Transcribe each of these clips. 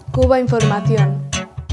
Cuba Información.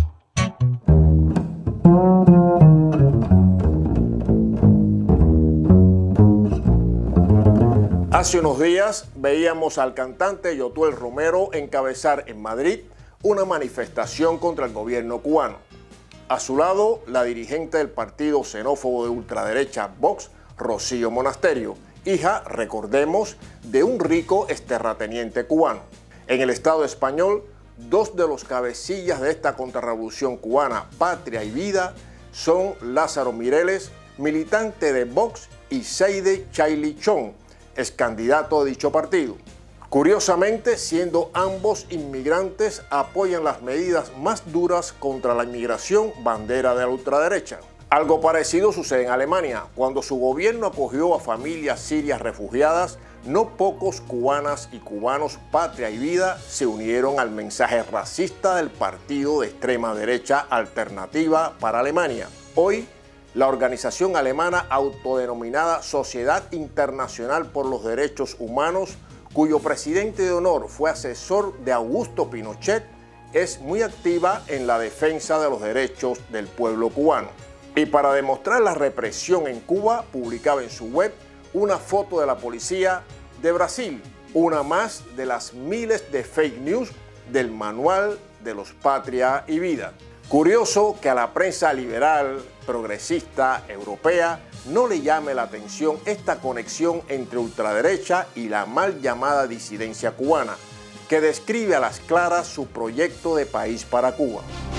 Hace unos días veíamos al cantante Yotuel Romero encabezar en Madrid una manifestación contra el gobierno cubano. A su lado, la dirigente del partido xenófobo de ultraderecha Vox, Rocío Monasterio, hija, recordemos, de un rico terrateniente cubano. En el Estado español, dos de los cabecillas de esta contrarrevolución cubana, Patria y Vida, son Lázaro Mireles, militante de Vox, y Seide Chailly Chong, ex candidato de dicho partido. Curiosamente, siendo ambos inmigrantes, apoyan las medidas más duras contra la inmigración, bandera de la ultraderecha. Algo parecido sucede en Alemania. Cuando su gobierno acogió a familias sirias refugiadas, no pocos cubanas y cubanos Patria y Vida se unieron al mensaje racista del partido de extrema derecha Alternativa para Alemania. Hoy, la organización alemana autodenominada Sociedad Internacional por los Derechos Humanos, cuyo presidente de honor fue asesor de Augusto Pinochet, es muy activa en la defensa de los derechos del pueblo cubano. Y para demostrar la represión en Cuba, publicaba en su web una foto de la policía de Brasil, una más de las miles de fake news del manual de los Patria y Vida. Curioso que a la prensa liberal, progresista, europea, no le llame la atención esta conexión entre ultraderecha y la mal llamada disidencia cubana, que describe a las claras su proyecto de país para Cuba.